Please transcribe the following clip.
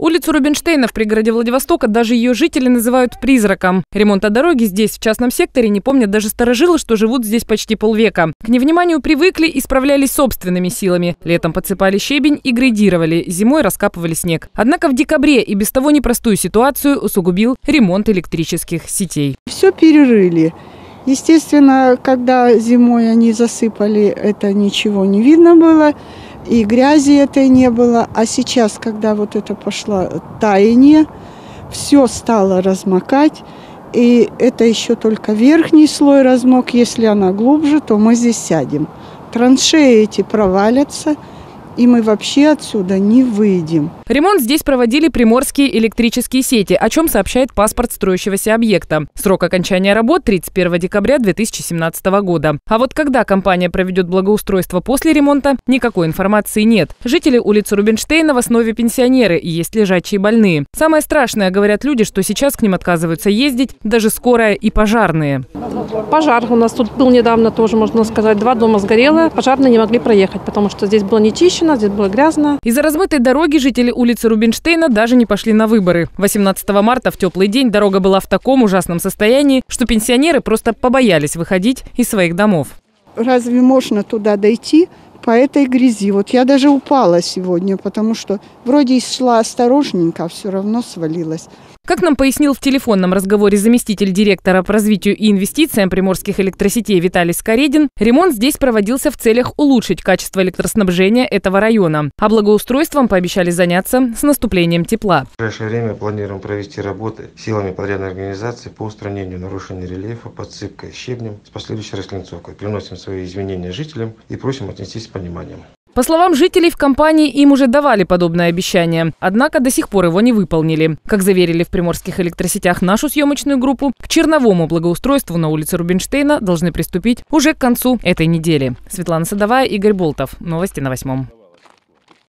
Улицу Рубинштейна в пригороде Владивостока даже ее жители называют призраком. Ремонта дороги здесь, в частном секторе, не помнят даже старожилы, что живут здесь почти полвека. К невниманию привыкли и справлялись собственными силами. Летом подсыпали щебень и грейдировали, зимой раскапывали снег. Однако в декабре и без того непростую ситуацию усугубил ремонт электрических сетей. Все перерыли. Естественно, когда зимой они засыпали, это ничего не видно было. И грязи этой не было. А сейчас, когда вот это пошло таяние, все стало размокать. И это еще только верхний слой размок. Если она глубже, то мы здесь сядем. Траншеи эти провалятся, и мы вообще отсюда не выйдем. Ремонт здесь проводили приморские электрические сети, о чем сообщает паспорт строящегося объекта. Срок окончания работ – 31 декабря 2017 года. А вот когда компания проведет благоустройство после ремонта, никакой информации нет. Жители улицы Рубинштейна в основе пенсионеры и есть лежачие больные. Самое страшное, говорят люди, что сейчас к ним отказываются ездить даже скорая и пожарные. Пожар у нас тут был недавно тоже, можно сказать, 2 дома сгорело. Пожарные не могли проехать, потому что здесь было не чищено, здесь было грязно. Из-за размытой дороги жители улицы Рубинштейна даже не пошли на выборы. 18 марта в теплый день дорога была в таком ужасном состоянии, что пенсионеры просто побоялись выходить из своих домов. Разве можно туда дойти по этой грязи? Вот я даже упала сегодня, потому что вроде и шла осторожненько, а все равно свалилась. Как нам пояснил в телефонном разговоре заместитель директора по развитию и инвестициям приморских электросетей Виталий Скоредин, ремонт здесь проводился в целях улучшить качество электроснабжения этого района. А благоустройством пообещали заняться с наступлением тепла. В ближайшее время планируем провести работы силами подрядной организации по устранению нарушений рельефа, подсыпкой щебнем с последующей расклинцовкой. Приносим свои извинения жителям и просим отнестись с пониманием. По словам жителей, в компании им уже давали подобное обещание, однако до сих пор его не выполнили. Как заверили в приморских электросетях нашу съемочную группу, к черновому благоустройству на улице Рубинштейна должны приступить уже к концу этой недели. Светлана Садовая, Игорь Болтов. Новости на 8.